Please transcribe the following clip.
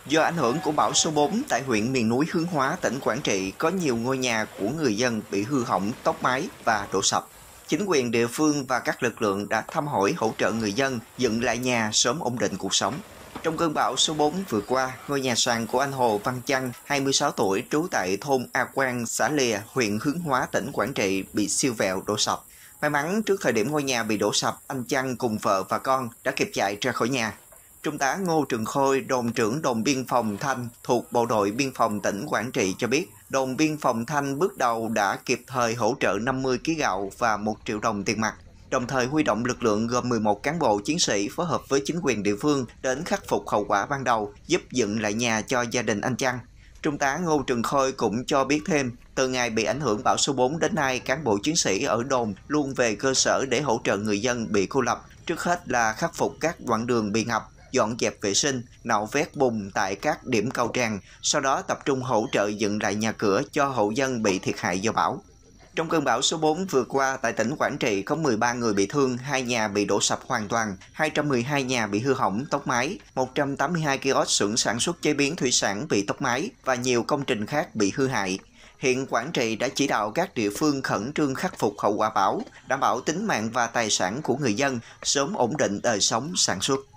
Do ảnh hưởng của bão số 4 tại huyện miền núi Hướng Hóa, tỉnh Quảng Trị, có nhiều ngôi nhà của người dân bị hư hỏng, tốc mái và đổ sập. Chính quyền địa phương và các lực lượng đã thăm hỏi hỗ trợ người dân dựng lại nhà sớm ổn định cuộc sống. Trong cơn bão số 4 vừa qua, ngôi nhà sàn của anh Hồ Văn Chăn, 26 tuổi, trú tại thôn A Quang, xã Lìa, huyện Hướng Hóa, tỉnh Quảng Trị bị siêu vẹo đổ sập. May mắn trước thời điểm ngôi nhà bị đổ sập, anh Chăn cùng vợ và con đã kịp chạy ra khỏi nhà. Trung tá Ngô Trường Khôi, đồn trưởng đồn biên phòng Thanh thuộc Bộ đội Biên phòng tỉnh Quảng Trị cho biết, đồn biên phòng Thanh bước đầu đã kịp thời hỗ trợ 50 kg gạo và 1 triệu đồng tiền mặt, đồng thời huy động lực lượng gồm 11 cán bộ chiến sĩ phối hợp với chính quyền địa phương đến khắc phục hậu quả ban đầu, giúp dựng lại nhà cho gia đình anh Chăn. Trung tá Ngô Trường Khôi cũng cho biết thêm, từ ngày bị ảnh hưởng bão số 4 đến nay, cán bộ chiến sĩ ở đồn luôn về cơ sở để hỗ trợ người dân bị cô lập. Trước hết là khắc phục các đoạn đường bị ngập, dọn dẹp vệ sinh, nạo vét bùn tại các điểm cầu tràn, sau đó tập trung hỗ trợ dựng lại nhà cửa cho hộ dân bị thiệt hại do bão. Trong cơn bão số 4 vừa qua tại tỉnh Quảng Trị có 13 người bị thương, 2 nhà bị đổ sập hoàn toàn, 212 nhà bị hư hỏng tốc mái, 182 kiosk xưởng sản xuất chế biến thủy sản bị tốc mái và nhiều công trình khác bị hư hại. Hiện Quảng Trị đã chỉ đạo các địa phương khẩn trương khắc phục hậu quả bão, đảm bảo tính mạng và tài sản của người dân, sớm ổn định đời sống sản xuất.